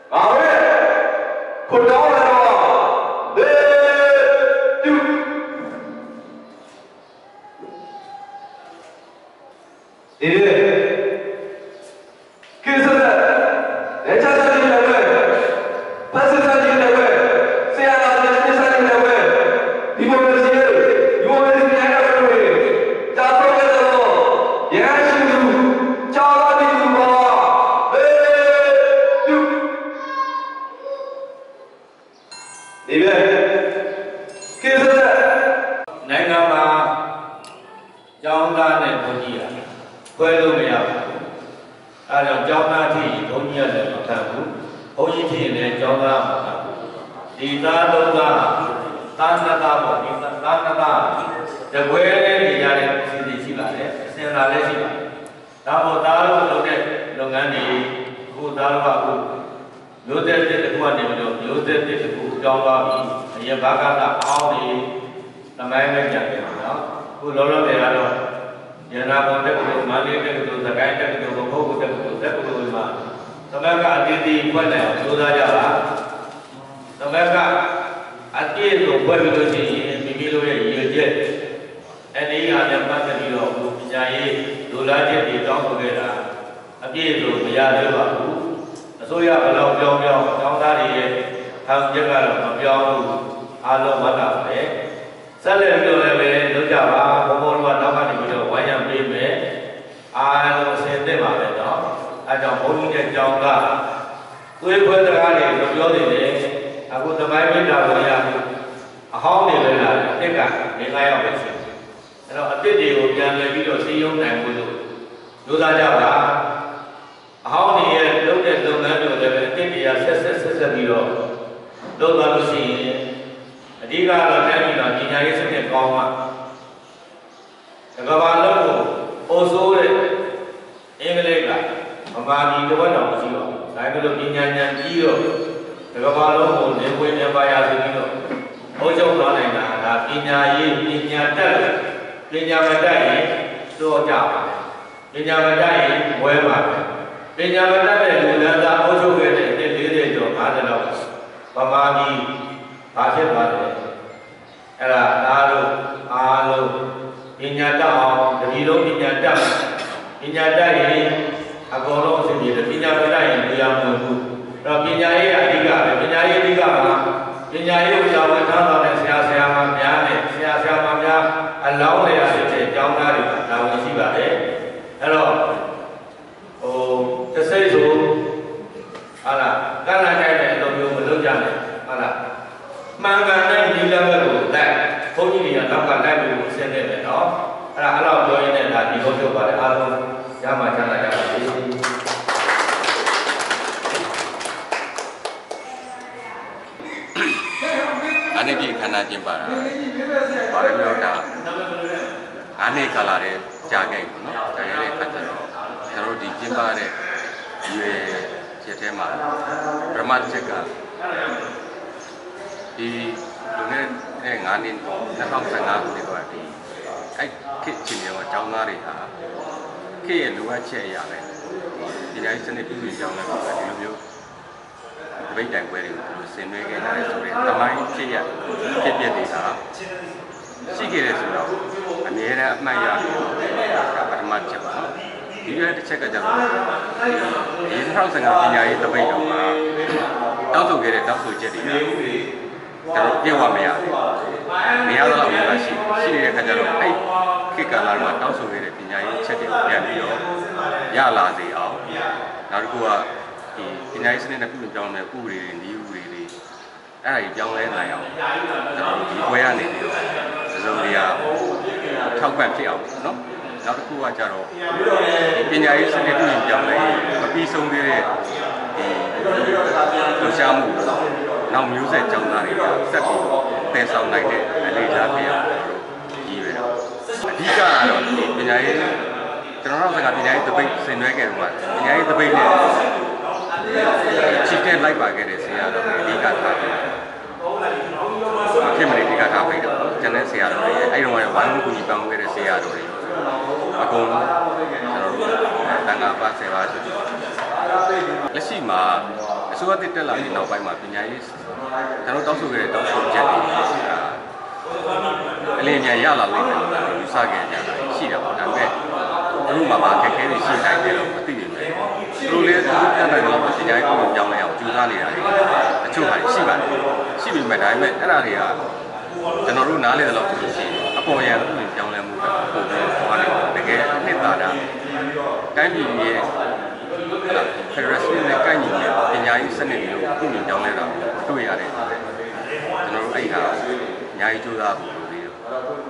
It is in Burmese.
လက်ရှိမှာဆိုတော့တက်လာပြီးနောက်ပိုင်းမှာပညာရေးကျွန်တော်တောက်ဆိုခဲ့တဲ့တောက်ဆိုချက်တွေအလင်းမြန်ရလာလိမ့်မယ်ယူဆခဲ့ကြတာရှိတာပေါ့ဒါပေမဲ့သူတို့မှာခက်ခဲတွေရှိနိုင်တယ်လို့မသိဘူးသူတို့လည်းသူတို့တက်နိုင်တယ်လို့ပညာရေးကိုပြောင်းလဲအောင်ကြိုးစားနေတာတွေအချို့ဟာရှိပါတယ်ရှိပြီမဲ့ဒါပေမဲ့အဲ့ဒါတွေကကျွန်တော်တို့နားလည်တယ်လို့ပြောရှိအပေါ်ရန်လို့ပြောင်းလဲမှုပဲပုံပြီးဟောနေတကယ်နှစ်သာတာတိုင်းပြည်ရဲ့ဖက်ဒရယ်စနစ်နဲ့ကိုက်ညီတဲ့ပညာရေးစနစ်တွေကိုပြုပြင်ပြောင်းလဲတာတွေ့ရတယ်ကျွန်တော်တို့အဲ့ဟာအများကြီးကြိုးစားဖို့လိုသေးတယ်